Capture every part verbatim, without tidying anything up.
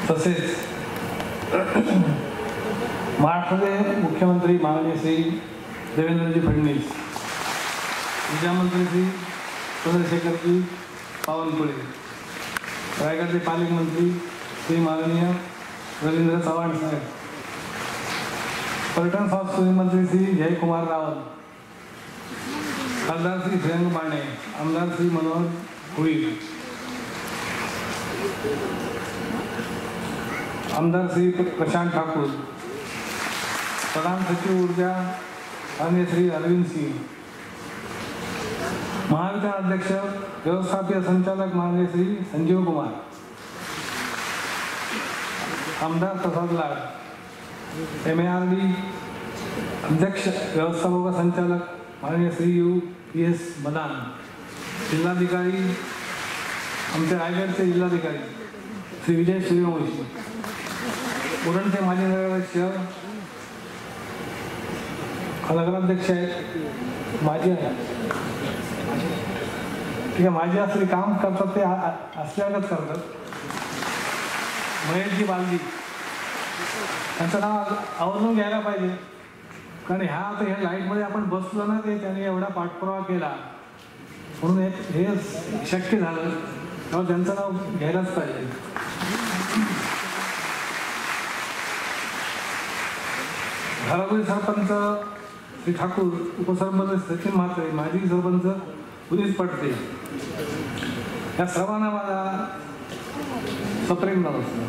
तसेच महाराष्ट्राचे मुख्यमंत्री माननीय श्री देवेंद्रजी फडणवीस, ऊर्जामंत्री श्री चंद्रशेखरजी बावनकुळे, रायगडचे पालकमंत्री श्री माननीय रवींद्र चव्हाण साहेब, पर्यटन संस्कृती मंत्री श्री जयकुमार रावल, खासदार श्री श्रेयंक बाणे, आमदार श्री मनोहर भोईर, आमदार श्री प्रशांत ठाकूर, प्रधान सचिव ऊर्जा माननीय श्री अरविंद सिंह, महावितरण अध्यक्ष व्यवस्थापकीय संचालक माननीय श्री संजीव कुमार, आमदार Prasad Lad, M A R D अध्यक्ष व्यवस्थापक संचालक माननीय Shri U P S Madan, जिल्हाधिकारी आमचे रायगडचे जिल्हाधिकारी श्री विजय सूर्यवंशी, उरणचे माजी नगराध्यक्ष नगराध्यक्ष आहेत माजी आहे ठीक आहे माझी असली काम करतात ते असल्यागत करतात. महेशजी बालदी त्यांचं नाव आवर्जून घ्यायला पाहिजे, कारण ह्या आता ह्या लाईटमध्ये आपण बसलो ना ते त्यांनी एवढा पाठपुरावा केला म्हणून हे शक्य झालं, तेव्हा त्यांचं नाव घ्यायलाच पाहिजे. घरापुरी सरपंच श्री ठाकूर, उपसरपंच सचिन म्हात्रे, माजी सरपंच पुलिस पटते, या सर्वांना माझा सप्रेम नमस्कार.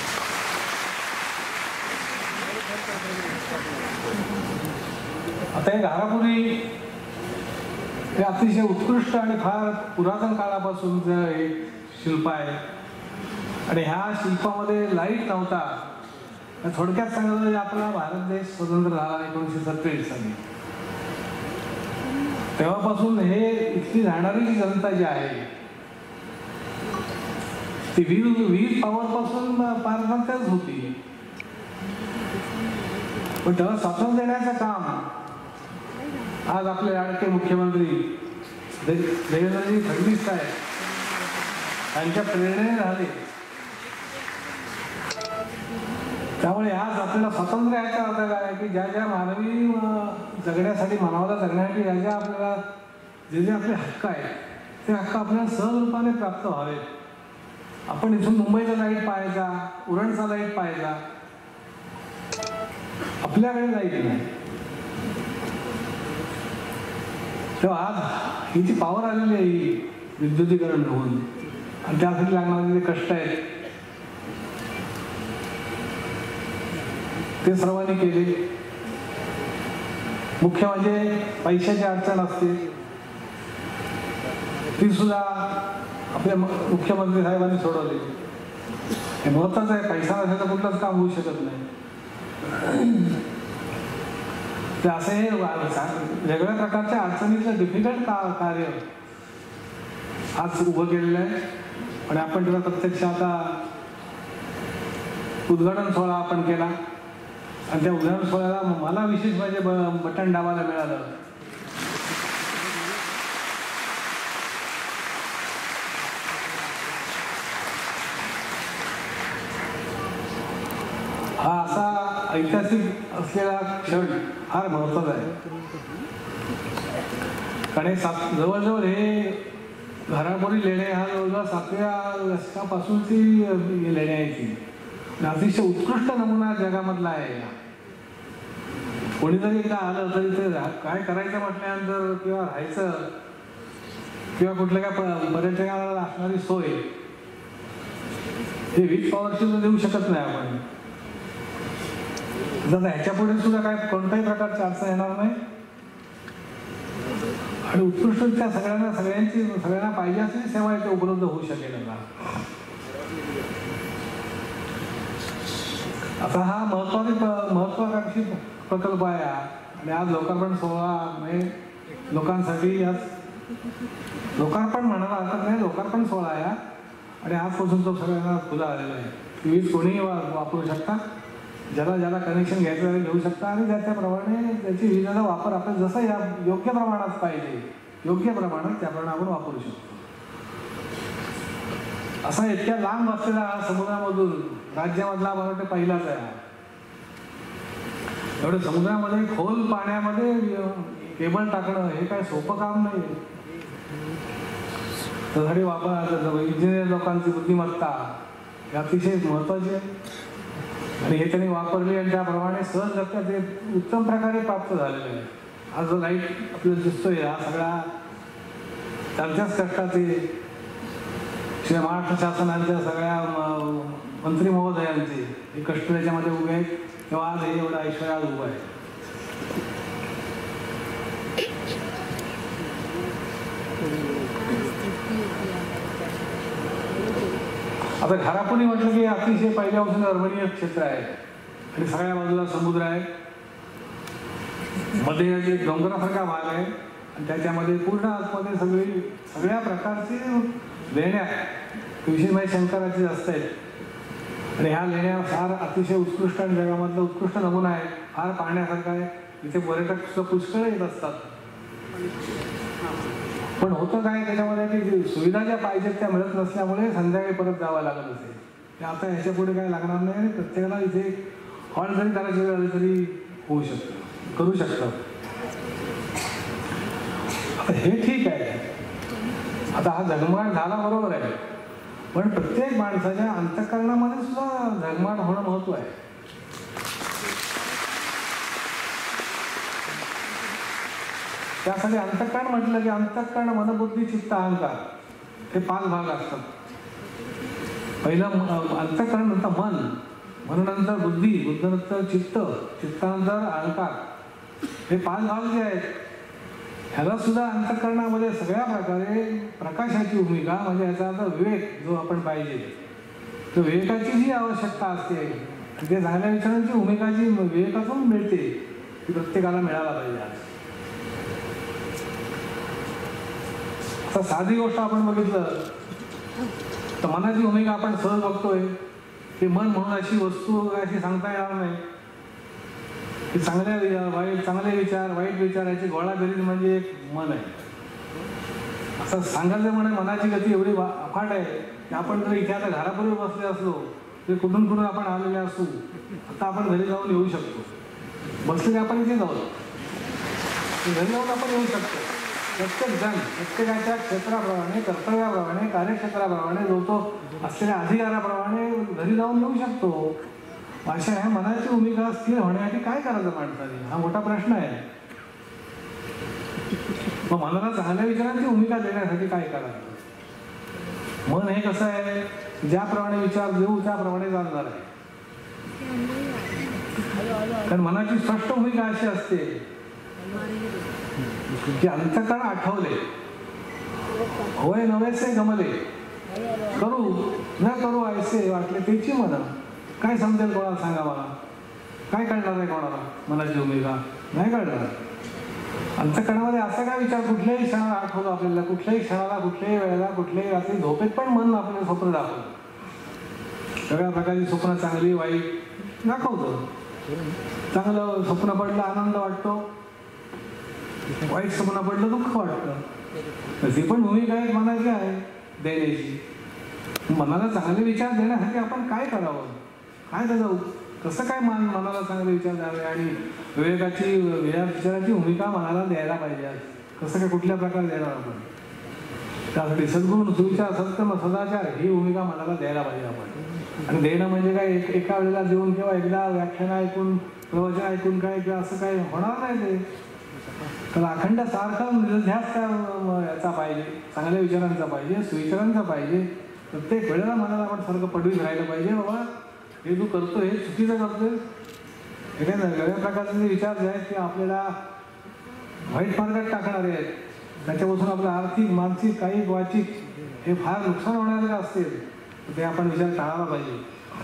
आता हे घारापुरी हे अतिशय उत्कृष्ट आणि फार पुरातन काळापासूनचं हे शिल्प आहे आणि ह्या शिल्पामध्ये लाईट नव्हता. थोडक्यात सांगितलं आपला भारत देश स्वतंत्र झाला एकोणीसशे सत्तेचाळीस साली, तेव्हापासून हे इथली राहणारी जी जनता जी आहे ती वीज वीज पॉवर पासून पारदर्शकच होती. पण तेव्हा स्वातंत्र्य देण्याचं काम आज आपले लाडके मुख्यमंत्री देवेंद्रजी फडणवीस साहेब यांच्या प्रेरणेने झाले. त्यामुळे आज आपल्याला स्वातंत्र्य याचा अर्थ काय आहे की ज्या ज्या मानवी जगण्यासाठी मानवाला जगण्यासाठी ज्या ज्या आपल्याला जे जे आपले हक्क आहेत ते हक्क आपल्याला सहजरूपाने प्राप्त व्हावे. आपण इथून मुंबईचा लाईट पाहायचा, उरणचा लाईट पाहायचा, आपल्याकडे लाईट नाही. तेव्हा आज ही जी पॉवर आलेली आहे ही विद्युतीकरण होऊन आणि त्यासाठी लागणारे जे कष्ट आहेत ते सर्वांनी केले. मुख्य म्हणजे पैशाची अडचण असते, ती सुद्धा आपल्या मुख्यमंत्री साहेबांनी सोडवली. हे महत्वाचं आहे, पैसा नसेल तर कुठलंच काम होऊ शकत नाही. ते असे हे वेगवेगळ्या प्रकारच्या अडचणीचं डिफिकल्ट का कार्य आज उभं केलेलं आहे आणि आपण त्याला प्रत्यक्ष आता उद्घाटन सोहळा आपण केला आणि त्या उद्घाटन सोहळ्याला मला विशेष म्हणजे बटन दाबायला मिळालं. हा असा ऐतिहासिक असलेला क्षण फार महत्वाचा आहे, कारण सात जवळजवळ हे घरापुरी लेणे हा जवळजवळ सातव्या दशकापासूनची लेणे आहे ती अतिशय उत्कृष्ट नमुना जगामधला आहे. कोणीतरी एकदा आलं तरी ते काय करायचं म्हटल्यानंतर किंवा राहायचं किंवा कुठल्या काय पर्यटकाला असणारी सोय हे वीज पॉवरची देऊ शकत नाही आपण. तर ह्याच्या पुढे सुद्धा काय कोणत्याही प्रकारची अडचण येणार नाही आणि उत्कृष्ट त्या सगळ्यांना सगळ्यांची सगळ्यांना पाहिजे असलेली सेवा इथे उपलब्ध होऊ शकेल. आता हा महत्वाची महत्वाकांक्षी प्रकल्प आहे आणि आज लोकार्पण सोहळा म्हणजे लोकांसाठी आज लोकार्पण म्हणायला हरकत नाही, लोकार्पण सोहळा आहे आणि आजपासून तो सगळ्यांना खुला आलेला आहे. वीज कोणीही वापरू शकता, ज्याला ज्याला कनेक्शन घ्यायचं घेऊ शकता आणि त्याच्याप्रमाणे त्याची विजेचा वापर आपण जसं या योग्य प्रमाणात पाहिजे योग्य प्रमाणात त्याप्रमाणे आपण वापरू शकतो. असा इतक्या लांब असलेला हा समुद्रामधून राज्यामधला मला वाटतं पहिलाच आहे. एवढं समुद्रामध्ये खोल पाण्यामध्ये केबल टाकणं हे काय सोपं काम नाही. त्यासाठी वापर इंजिनियर लोकांची बुद्धिमत्ता हे अतिशय महत्वाची आहे आणि हे त्यांनी वापरली आणि त्याप्रमाणे सहजगत्या ते उत्तम प्रकारे प्राप्त झालेले आहे. हा जो लाईट आपल्याला दिसतोय हा सगळा त्यांच्याच कष्टाचे शिवाय महाराष्ट्र शासनाच्या सगळ्या मंत्री महोदयांचे हे कष्ट त्याच्यामध्ये उभे आहेत तेव्हा आज हे एवढं ऐश्वर्यात उभं आहे. आता घारापुरी म्हटलं की अतिशय पहिल्यापासून रमणीय क्षेत्र आहे आणि सगळ्या बाजूला समुद्र आहे. मध्ये एक डोंगरासारखा भाग आहे आणि त्याच्यामध्ये पूर्ण आतमध्ये सगळी सगळ्या प्रकारची लेण्या विशेष म्हणजे शंकराची जास्त आहेत आणि ह्या लेण्या फार अतिशय उत्कृष्ट आणि जगामधला उत्कृष्ट नमुना आहे. फार पाहण्यासारखा आहे. इथे पर्यटक सुद्धा पुष्कळ येत असतात. पण होतं काय त्याच्यामध्ये की सुविधा ज्या पाहिजेत त्या मिळत नसल्यामुळे संध्याकाळी परत जावं लागत असेल. ते आता ह्याच्या पुढे काय लागणार नाही. प्रत्येकाला इथे हॉल जरी करायची वेळ आली तरी होऊ शकतं, करू शकतं. आता हे ठीक आहे. आता हा झगमगाट झाला बरोबर आहे पण प्रत्येक माणसाच्या अंतःकरणामध्ये सुद्धा झगमगाट होणं महत्व आहे. त्यासाठी अंतःकरण म्हटलं की अंतःकरण मनबुद्धी चित्त अहंकार हे पाच भाग असतात. पहिलं अंतःकरण नंतर मन, मननंतर बुद्धी, बुद्धनंतर चित्त, चित्तानंतर अहंकार हे पाच भाग जे आहेत ह्याला सुद्धा अंतःकरणामध्ये सगळ्या प्रकारे प्रकाशाची भूमिका म्हणजे ह्याचा अर्थ विवेक जो आपण पाहिजे तो विवेकाची जी आवश्यकता असते ते चांगल्या विचारांची भूमिका जी विवेकातून मिळते ती प्रत्येकाला मिळायला पाहिजे. आता साधी गोष्ट आपण बघितलं तर मनाची भूमिका आपण सहज बघतोय की मन म्हणून अशी वस्तू अशी सांगता येणार नाही की चांगल्या वाईट चांगले विचार वाईट विचार याची गोळा बेरीज म्हणजे एक मन आहे. असं सांगायचं म्हणजे मनाची गती एवढी अफाट आहे की आपण जर इथे आता घरापूर्वी बसले असलो तरी कुठून कुठून आपण आलेले असू. आता आपण घरी जाऊन येऊ शकतो. बसले की आपण इथे जाऊ घरी जाऊन आपण येऊ शकतो. प्रत्येक जण प्रत्येकाच्या क्षेत्राप्रमाणे कर्तव्याप्रमाणे कार्यक्षेत्राप्रमाणे जो तो असलेल्या अधिकाराप्रमाणे घरी जाऊन येऊ शकतो. अशा ह्या मनाची भूमिका स्थिर होण्यासाठी काय करायचं माणसाने हा मोठा प्रश्न आहे. मग मनाला चांगल्या विचारांची भूमिका देण्यासाठी काय करायचं. मन हे कसं आहे ज्याप्रमाणे विचार देऊ त्याप्रमाणे चालणार आहे. कारण मनाची स्पष्ट भूमिका अशी असते की अंतःकरण आठवले होय नवेसे गमले करू न करू ऐसे वाटले त्याची मन काय समजेल कोणाला सांगा मला काय कळणार आहे कोणाला मनाची भूमिका नाही कळणार. अंतःकरणामध्ये असा काय विचार कुठल्याही क्षणाला आठवतो आपल्याला कुठल्याही क्षणाला कुठल्याही वेळेला कुठल्याही रात्री झोपेत पण मन आपल्याला स्वप्न दाखवतं. सगळ्या प्रकारची स्वप्न चांगली वाईट दाखवतं. चांगलं स्वप्न पडलं आनंद वाटतो वाईट स्वप्न पडलं दुःख वाटतं. ती पण भूमिका एक मनाची आहे देण्याची. मनाला चांगले विचार देण्यासाठी आपण काय करावं काय त्याचं कसं काय मन मनाला चांगले विचार द्यावे आणि विवेकाची विचाराची भूमिका मनाला द्यायला पाहिजे. कसं काय कुठल्या प्रकारे देणार आपण त्यासाठी सद्गुण सुविचार सत्कर्म सदाचार ही भूमिका मनाला द्यायला पाहिजे आपण. आणि देणं म्हणजे काय एक एका वेळेला देऊन किंवा एकदा व्याख्यान ऐकून प्रवचन ऐकून काय किंवा असं काय होणार नाही. ते तर अखंड सारखं निध्यास त्या याचा पाहिजे चांगल्या विचारांचा पाहिजे सुविचारांचा पाहिजे. प्रत्येक वेळेला मनाला आपण सारखं पडवीत राहिलं पाहिजे बाबा हे तू करतो हे चुकीचं करतोय. हे वेगळ्या प्रकारचे विचार जे आहेत ते आपल्याला वाईट मार्गात टाकणारे आहेत. त्याच्यापासून आपलं आर्थिक मानसिक कायिक वाचिक हे फार नुकसान होणारे असतील तर ते आपण विचार टाळायला पाहिजे.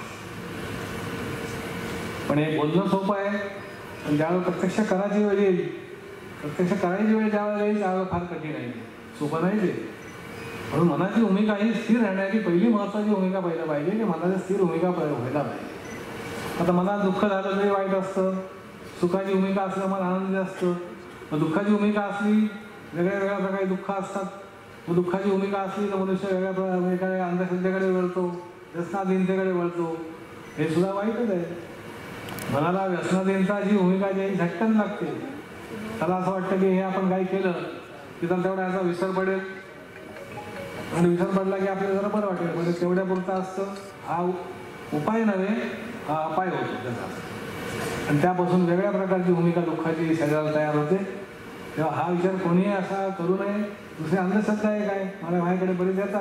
पण हे बोलणं सोपं आहे पण ज्यावेळेस प्रत्यक्ष करायची वेळ येईल प्रत्यक्ष करायची वेळ ज्यावेळेला येईल त्यावेळेला फार कठीण आहे सोपं नाही ते. म्हणून मनाची भूमिका ही स्थिर राहण्याची पहिली महत्वाची भूमिका पहिलं पाहिजे की मनाची स्थिर भूमिका व्हायला पाहिजे. आता मनात दुःख झालं तरी वाईट असतं सुखाची भूमिका असलं मन आनंदी असतं. मग दुःखाची भूमिका असली वेगळ्या वेगळ्या प्रकारे दुःख असतात मग दुःखाची भूमिका असली तर मनुष्य वेगळ्या प्रकारे अंधश्रद्धेकडे वळतो, व्यसनाधीनतेकडे वळतो. हे सुद्धा वाईटच आहे. मनाला व्यसनाधीनता जी भूमिका जी आहे झटकन लागते. त्याला असं वाटतं की हे आपण काही केलं की तर तेवढा याचा विसर पडेल आणि विसर पडला की आपल्याला जरा बरं वाटेल. म्हणजे तेवढ्या पुरता असतं. हा उपाय नव्हे, हा अपाय होतो त्याचा. आणि त्यापासून वेगळ्या प्रकारची भूमिका दुःखाची शरीराला तयार होते. तेव्हा हा विचार कोणीही असा करू नये. दुसरी अंधश्रद्धा आहे काय, मला माझ्याकडे बरेच येतात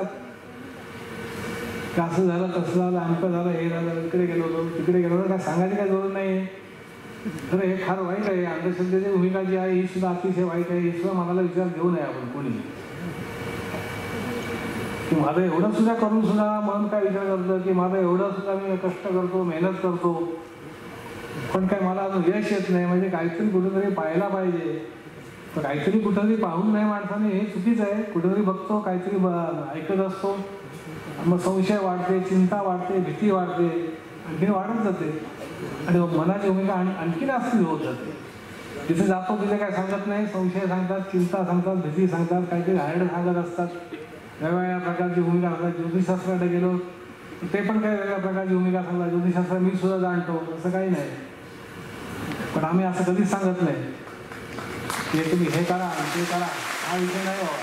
की असं झालं, तसं झालं, आमचं झालं, हे झालं, इकडे गेलो होतो, तिकडे गेलो होतो, काय सांगायची काही जरूर नाही. तर हे फार वाईट आहे. अंधश्रद्धेची भूमिका जी आहे ही सुद्धा अतिशय वाईट आहे. ही सुद्धा मनाला विचार घेऊ नये आपण कोणी, की माझं एवढं सुद्धा करून सुद्धा मन काय विचार करतं की माझं एवढं सुद्धा मी कष्ट करतो, मेहनत करतो, पण काय मला अजून यश येत नाही. म्हणजे काहीतरी कुठेतरी पाहायला पाहिजे. तर काहीतरी कुठेतरी पाहून नाही माणसाने, हे चुकीचं आहे. कुठेतरी बघतो, काहीतरी ऐकत असतो, मग संशय वाढते, चिंता वाढते, भीती वाढते, आणखीन वाढत जाते. आणि मनाची भूमिका आणखीन अस्थिर होत जाते. जिथे जातो तिथे काय सांगत नाही, संशय सांगतात, चिंता सांगतात, भीती सांगतात, काहीतरी हार्ड सांगत असतात, वेगवेगळ्या प्रकारची भूमिका सांगतात. ज्योतिषशास्त्राकडे गेलो ते पण काही वेगळ्या प्रकारची भूमिका सांगतात. ज्योतिषशास्त्र मी सुद्धा जाणतो असं काही नाही, पण आम्ही असं कधीच सांगत नाही की तुम्ही हे करा ते करा. हा विषय नाही बाबा.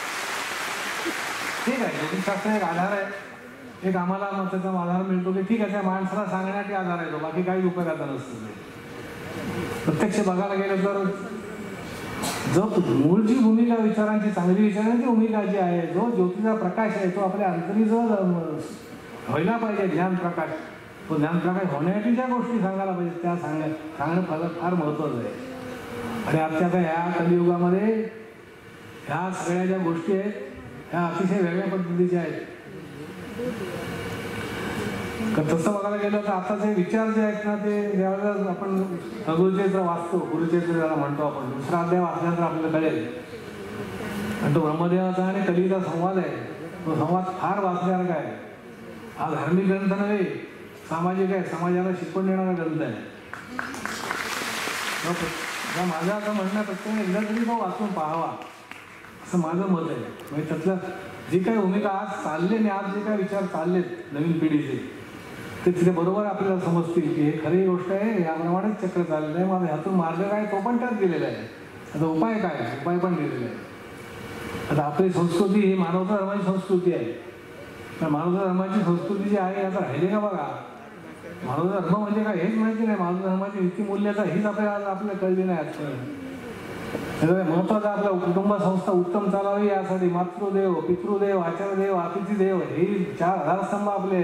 ठीक आहे, ज्योतिषशास्त्र एक आधार आहे, एक आम्हाला मग त्याचा आधार मिळतो की ठीक आहे, त्या माणसाला सांगण्यासाठी आधार आहे तो, बाकी काही उपयोगाचा नसतो. प्रत्यक्ष बघायला गेलं तर जो मूळची भूमिका विचारांची, चांगली विचारांची भूमिका जी आहे, जो ज्योतीचा प्रकाश आहे तो आपल्या अंतरी जो व्हायला पाहिजे, ज्ञान प्रकाश, तो ज्ञान प्रकाश होण्यासाठी ज्या गोष्टी सांगायला पाहिजे त्या सांगण्या सांगणं फार फार महत्त्वाचं आहे. आणि आजच्या आता ह्या कलियुगामध्ये ह्या सगळ्या ज्या गोष्टी आहेत ह्या अतिशय वेगळ्या पद्धतीच्या आहेत. तसं बघायला गेलं तर आताचे विचार जे आहेत ना, ते ज्यावेळेला आपण गुरुचरित्र वाचतो, गुरुचरित्र ज्याला म्हणतो आपण, दुसरा अध्याय वाचल्यानंतर आपल्याला कळेल. आणि तो ब्रह्मदेवाचा आणि कलीचा संवाद आहे. तो संवाद फार वाचण्यासारखा आहे. हा धार्मिक ग्रंथ नव्हे, सामाजिक आहे, समाजाला शिकवून देणारा ग्रंथ आहे. माझं असं म्हणणं प्रत्येक एकदा तरी तो वाचून पाहावा असं माझं मत आहे. म्हणजे त्यातलं जी काही भूमिका आज चालले आणि आज जे काही विचार चाललेत नवीन पिढीचे, ते तिथे बरोबर आपल्याला समजतील की हे खरी गोष्ट आहे, याप्रमाणेच चक्र चाललेलं आहे. माझा ह्यातून मार्ग काय तो पण त्यात दिलेला आहे. आता उपाय काय, उपाय पण दिलेला आहे. आता आपली संस्कृती ही मानवता धर्माची संस्कृती आहे. तर मानवता धर्माची संस्कृती जी आहे आता राहिली का बघा. मानवता धर्म म्हणजे काय हेच माहिती नाही. मानवता धर्माची नीतिमूल्यता हीच आपल्याला आपल्याला कळली नाही आजपर्यंत. त्याच्यामुळे महत्वाचं आपलं कुटुंब संस्था उत्तम चालावी यासाठी मातृदेव, पितृदेव, आचार्यदेव, अतिथीदेव हे चार आधारस्तंभ आपले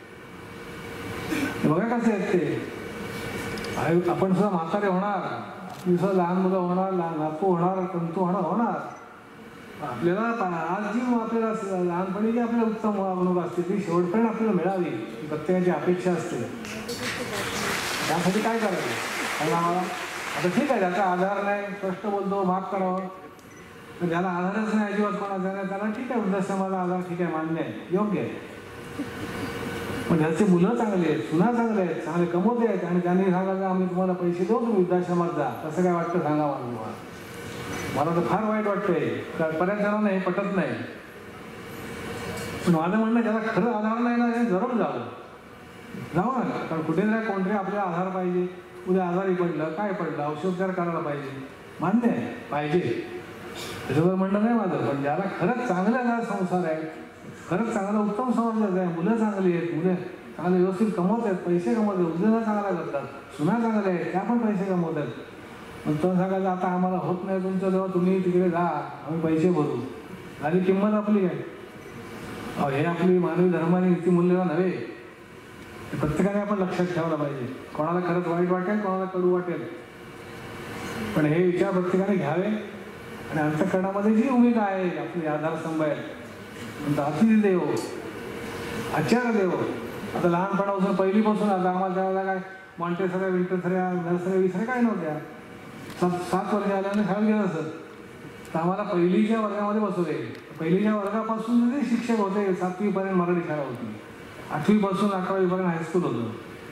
बघा कसे आहेत ते. आपण सुद्धा म्हातारे होणार, आपली सुद्धा लहान मुलं होणार, नातू होणार, तंतू होणार होणार आपल्याला आज जी आपल्याला लहानपणी जी आपल्याला उत्तम वागणूक असते ती शेवटपर्यंत आपल्याला मिळावी, प्रत्येकाची अपेक्षा असते. त्यासाठी काय करायचं आणि आम्हाला आता ठीक आहे, ज्याचा आधार नाही, स्पष्ट बोलतो, माफ करावं. तर ज्याला आधारच नाही अजिबात कोणाचा नाही त्याला ठीक आहे, वृद्धाश्रमाला आधार ठीक आहे, मान्य आहे, योग्य आहे. पण ज्याचे मुलं चांगले आहेत, सुना चांगले आहेत, चांगले कमवते आहेत आणि त्यांनी सांगायचं आम्ही तुम्हाला पैसे देऊ, तुम्ही वृद्धाश्रमात जा, कसं काय वाटतं सांगा मला. तुम्हाला मला तर फार वाईट वाटतंय. बऱ्याच जणांना हे पटत नाही. पण माझं म्हणणं ज्याला खरं आधार नाही ना जरूर जावं, जाऊ ना. कारण कुठे ना कोणतरी आपल्याला आधार पाहिजे. उद्या आजारी पडलं, काय पडलं, औषधोपचार करायला पाहिजे, मान्य आहे, पाहिजे, त्याच्यावर म्हणणं नाही माझं. पण ज्याला खरंच चांगला संसार आहे, खरंच चांगला उत्तम समाज आहे, मुलं चांगली आहेत, मुलं चांगले व्यवस्थित कमवत आहेत, पैसे कमवत आहेत, उद्योगा चांगला करतात, सुना चांगल्या आहेत, त्या पण पैसे कमवत आहेत. पण तो सांगायचं आता आम्हाला होत नाही तुमचं, जेव्हा तुम्ही तिकडे जा, आम्ही पैसे भरू, झाली किंमत आपली काय. हे आपली मानवी धर्माने नीतिमूल्य नव्हे. प्रत्येकाने आपण लक्षात ठेवलं पाहिजे. कोणाला खरंच वाईट वाटेल, कोणाला कडू वाटेल, पण हे विचार प्रत्येकाने घ्यावे. आणि अंतःकरणामध्ये जी भूमिका आहे आपली आधारस्तंभ आहे, अतिथी देव, आचार्य देव. आता लहानपणापासून पहिलीपासून आता आम्हाला त्यावेळेला काय मॉन्टेसऱ्या, विंटेसऱ्या, नर्सऱ्या विसऱ्या काय नव्हत्या. सात सात वर्ष आल्याने शाळेत गेलं असत तर आम्हाला पहिलीच्या वर्गामध्ये बसवले. पहिलीच्या वर्गापासून जे शिक्षक होते, सातवीपर्यंत मराठी शाळा होती, आठवीपासून अकरावीपर्यंत हायस्कूल होतं.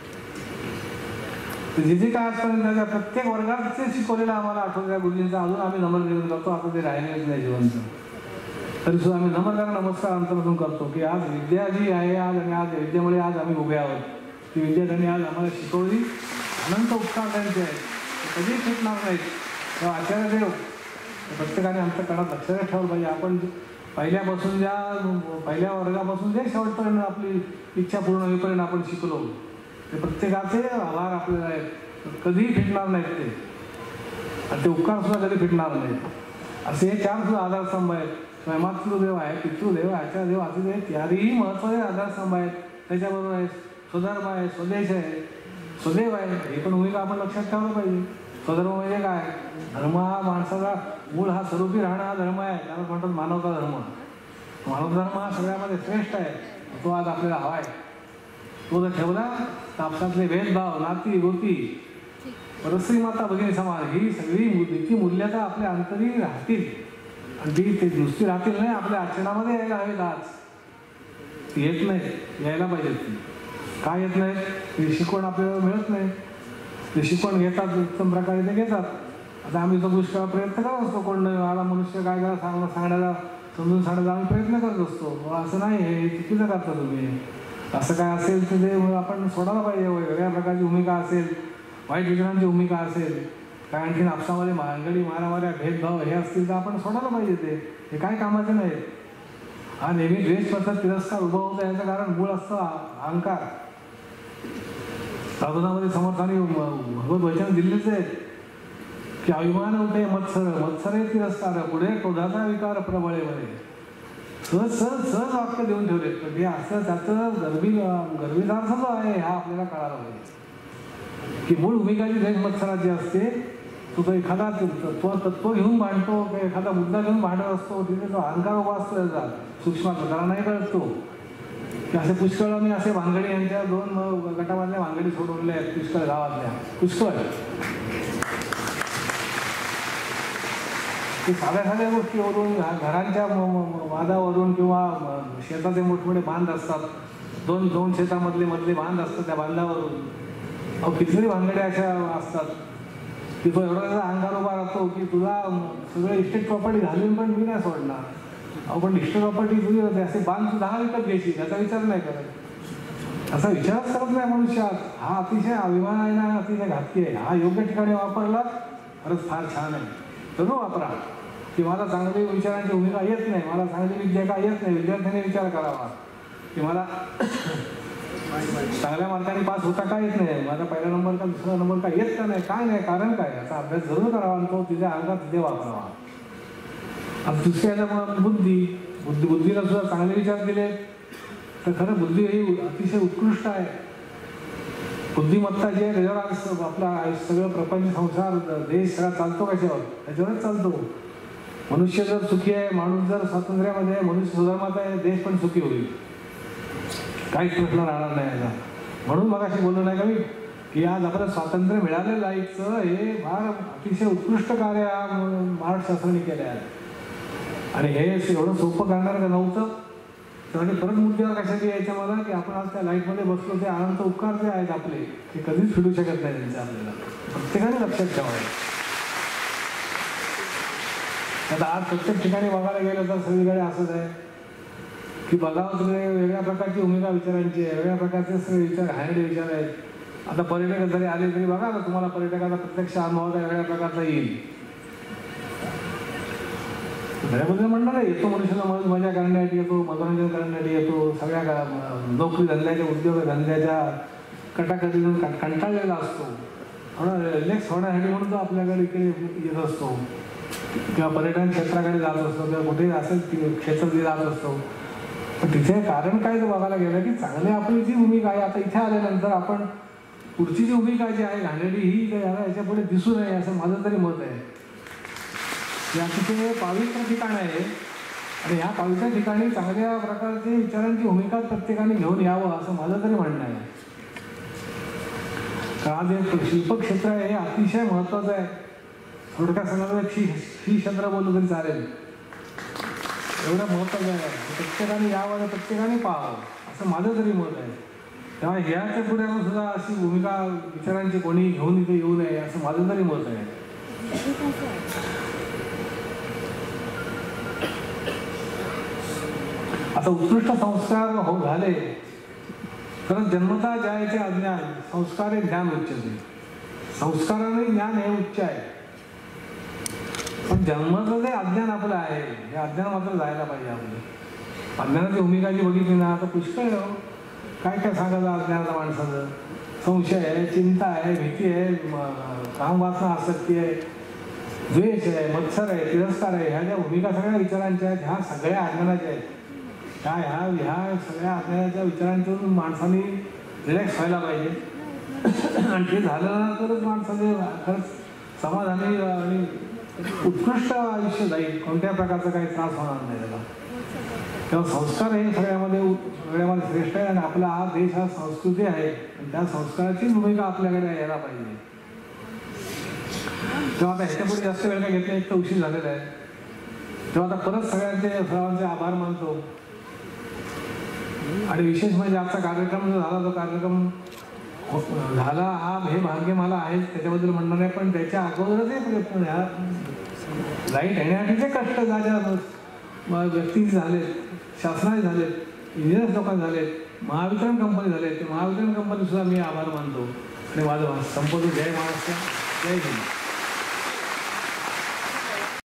जिथे काय आजपर्यंत त्याच्या प्रत्येक वर्गात ते शिकवलेलं आम्हाला आठवण त्या गुरुजींचा अजून आम्ही नमन करतो. आता ते राहिलेच नाही जिवंत. तरी सुद्धा आम्ही नमस्कार नमस्कार अंतरातून करतो की आज विद्या जी आहे आज आणि आज विद्येमुळे आज आम्ही उभे आहोत. ती विद्या त्यांनी आज आम्हाला शिकवली. अनंत उपकार त्यांचे आहेत, कधीच सुटणार नाहीत. तेव्हा आचार्यदेव प्रत्येकाने आमच्या काळात लक्षात ठेवलं पाहिजे. आपण पहिल्यापासून ज्या पहिल्या वर्गापासून जे शेवटपर्यंत आपली इच्छा पूर्ण होईपर्यंत आपण शिकलो ते प्रत्येकाचे आभार आपल्याला आहेत, कधीही फिटणार नाहीत ते. आणि ते उपकार सुद्धा कधी फिटणार नाहीत. असे हे चार सुद्धा आधारस्तंभ आहेत. स्वयंमातृदेव आहे, पितृदेव आहे, आचार्यदेव, अतिदेव, चारही महत्त्वाचे आधारस्तंभ आहेत. त्याच्याबरोबर आहे स्वधर्म आहे, स्वदेश आहे, स्वदेव आहे. हे पण भूमिका आपण लक्षात ठेवलं पाहिजे. स्वधर्म म्हणजे काय? धर्म हा माणसाचा मूळ हा स्वरूपी राहणं हा धर्म आहे. त्याला म्हणतात मानवता धर्म. मानव धर्म हा सगळ्यामध्ये श्रेष्ठ आहे. तो आज आपल्याला हवा आहे. तो जर ठेवला तर आपल्यातले भेदभाव, नाती गोती, परस्त्री माता भगिनी समान ही सगळी तिची मूल्यता आपल्या अंतरी राहतील. आणि ती ते नुसती राहतील नाही, आपल्या आचरणामध्ये यायला हवेत. आज येत नाही, यायला पाहिजे. ती काय येत नाही? ही शिकवण आपल्याला मिळत नाही. ते शिकवण घेतात, उत्तम प्रकारे ते घेतात. आता आम्ही तो पुष्कळ प्रयत्न करत असतो. कोण आला मनुष्य काय करा सांग सांगण्याचा समजून सांगण्याचा आम्ही प्रयत्न करत असतो. असं नाही, हे चुकीचं करता तुम्ही. असं काय असेल तर ते आपण सोडायला पाहिजे. वेगळ्या प्रकारची भूमिका असेल, वाईट विचारांची भूमिका असेल, काय आणखीन आपसामध्ये भानगडी मारामाऱ्या भेदभाव हे असतील तर आपण सोडायला पाहिजे. ते हे काय कामाचं नाही. हा नेहमी द्वेष पद्धत तिरस्कार उभा होता याचं कारण मूळ असतं अहंकार. साधनामध्ये समर्थाने भगवत वचन दिलेच आहे की अभिमान उठे मत्सर, मत्सरे तिरस्कार, पुढे क्रोधाचा विकार प्रबळे वळे. सहज सहज सहज वाक्य देऊन ठेवलेत. पण हे असं त्याचं गर्भी गर्भीदार्थ जो आहे हा आपल्याला कळायला पाहिजे की मूळ भूमिका जी द्वेष मत्सराची असते तो तो एखादा तत्व तत्व घेऊन भांडतो, एखादा मुद्दा घेऊन भांडत असतो, तिथे तो अहंकार उभा असतो. याचा सूक्ष्म त्याला नाही कळतो की असे पुष्कळ मी असे भानगडी यांच्या दोन गटामधल्या भानगडी सोडवलेल्या आहेत पुष्कळ गावातल्या. पुष्कळ ते साध्या साध्या गोष्टीवरून, घरांच्या वादावरून किंवा शेताचे मोठमोठे बांध असतात, दोन दोन शेतामधले मधले बांध असतात, त्या बांधावरून अहो कितीतरी भानगड्या अशा असतात की तो एवढा त्याचा अंगार उभा राहतो की तुला सगळं इस्टेट प्रॉपर्टी घालून पण मी नाही सोडणार. अहो पण इस्टेट प्रॉपर्टी तुझी होते, असे बांध तू दहा विकत घ्यायची याचा विचार नाही करत. असा विचारच करत नाही मनुष्यात. हा अतिशय अभिमान आहे ना, अतिशय घातकी आहे. हा योग्य ठिकाणी वापरला खरंच फार छान आहे. जरूर वापरा की मला चांगली विचारांची भूमिका येत नाही, मला चांगली विद्या का येत नाही. विद्यार्थ्यांनी विचार करावा की मला चांगल्या मार्काने पास होता का येत नाही, माझा पहिला नंबर का दुसरा नंबर का येत का नाही, काय नाही, कारण काय, याचा अभ्यास जरूर करावा आणि तो तिच्या अंगात तिथे वापरावा. आता दुसऱ्याच्या बुद्धी बुद्धी बुद्धीला सुद्धा चांगले विचार दिले तर खरं बुद्धी ही अतिशय उत्कृष्ट आहे. बुद्धिमत्ता जी आहे त्याच्यावर आज आपला सगळं प्रपंच, संसार, देश सगळा चालतो कशावर, त्याच्यावरच चालतो. मनुष्य जर सुखी आहे, माणूस जर स्वातंत्र्यामध्ये आहे, मनुष्य सुधारमात आहे, देश पण सुखी होईल. काहीच प्रश्न राहणार नाही याचा. म्हणून मग अशी बोललो नाही का मी की आज आपल्याला स्वातंत्र्य मिळालेलं आहेचं हे फार अतिशय उत्कृष्ट कार्य महाराष्ट्र शासनाने केलं आहे. आणि हे एवढं सोपं करणार का नव्हतं. त्यासाठी परत मुद्द्यावर कशासाठी यायचं मला की आपण आज त्या लाईटमध्ये बसलो, ते अनंत उपकार जे आहेत आपले ते कधीच फिटू शकत नाही. त्यांचे आपल्याला प्रत्येकाने लक्षात ठेवायचं. आता आज प्रत्येक ठिकाणी बघायला गेलं तर सगळीकडे असंच आहे की बघावं तुम्ही वेगळ्या प्रकारची भूमिका विचारांची आहे, वेगळ्या प्रकारचे सगळे विचार घाणेरडे विचार आहेत. आता पर्यटक जरी आले तरी बघा ना तुम्हाला पर्यटकाचा प्रत्यक्ष अनुभव वेगळ्या प्रकारचा येईल. त्याबद्दल म्हणणार आहे येतो मनुष्याला मजा करण्यासाठी येतो, मनोरंजन करण्यासाठी येतो, सगळ्या नोकरी धंद्याच्या उद्योग धंद्याच्या कटाकटीतून कंटाळलेला असतो. थोडा रिलॅक्स होण्यासाठी म्हणून तो आपल्याकडे इकडे येत असतो किंवा पर्यटन क्षेत्राकडे जात असतो किंवा कुठे असेल क्षेत्रात जात असतो. पण तिथे कारण काय तर बघायला गेलं की चांगली आपली जी भूमिका आहे आता इथे आल्यानंतर आपण पुढची जी भूमिका जी आहे घाणेरडी ही याच्या पुढे दिसू नये असं माझं तरी मत आहे. या तिथे पवित्र ठिकाण आहे आणि ह्या पवित्र ठिकाणी चांगल्या प्रकारचे विचारांची भूमिका प्रत्येकाने घेऊन यावं असं माझं तरी म्हणणं आहे. कारण हे शिल्पक्षेत्र आहे हे अतिशय महत्त्वाचं आहे. थोडक्यात सांगायला श्री श्री क्षेत्र बोललं तरी चालेल, एवढं महत्त्वाचं आहे. प्रत्येकाने यावं, प्रत्येकाने पाहावं असं माझं तरी मत आहे. तेव्हा ह्याच्या पुढे सुद्धा अशी भूमिका विचारांची कोणी घेऊन इथे येऊ नये असं माझं तरी मत आहे. आता उत्कृष्ट संस्कार हो झाले कारण जन्मता ज्याचे अज्ञान संस्कार हे ज्ञान उच्चते. संस्काराने ज्ञान हे उच्च आहे, पण जन्माचं जे अज्ञान आपलं आहे हे अज्ञान मात्र जायला पाहिजे. आपलं अज्ञानाची भूमिका जी बघितली ना आता पुष्कळ आहे. काय काय सांगायचं अज्ञानाचा माणसाचं? संशय आहे, चिंता आहे, भीती आहे, काम वासना आसक्ती आहे, द्वेष आहे, मत्सर आहे, तिरस्कार आहे. ह्या ज्या भूमिका सगळ्या विचारांच्या आहेत ह्या सगळ्या अज्ञानाच्या आहेत. ह्या ह्या ह्या सगळ्या अज्ञानाच्या विचारांतून माणसाने रिलॅक्स व्हायला पाहिजे आणि ते झालं तरच माणसाने खरंच समाधानी आणि उत्कृष्ट आयुष्य जाईल. कोणत्या प्रकारचा काही त्रास होणार नाही त्याला. तेव्हा संस्कार हे सगळ्यामध्ये सगळ्यामध्ये श्रेष्ठ आहे आणि आपला हा देश हा संस्कृती आहे आणि त्या संस्काराची भूमिका आपल्याकडे यायला पाहिजे. तेव्हा आता ह्याच्यापुढे जास्त वेळ काय घेतला, एक तर उशीर झालेला आहे. तेव्हा आता परत सगळ्यांचे सर्वांचे आभार मानतो आणि विशेष म्हणजे आजचा कार्यक्रम जो झाला तो कार्यक्रम झाला हा हे भाग्य मला आहे त्याच्याबद्दल म्हणणार नाही, पण त्याच्या अगोदरच प्रयत्न ह्या लाईट येण्यासाठीचे कष्ट ज्या व्यक्ती झालेत, शासनाने झालेत, इंजिनियर्स लोकांना झालेत, महावितरण कंपनी झालेत, ते महावितरण कंपनी सुद्धा मी आभार मानतो आणि माझं संपवतो. जय महाराष्ट्र, जय हिंद.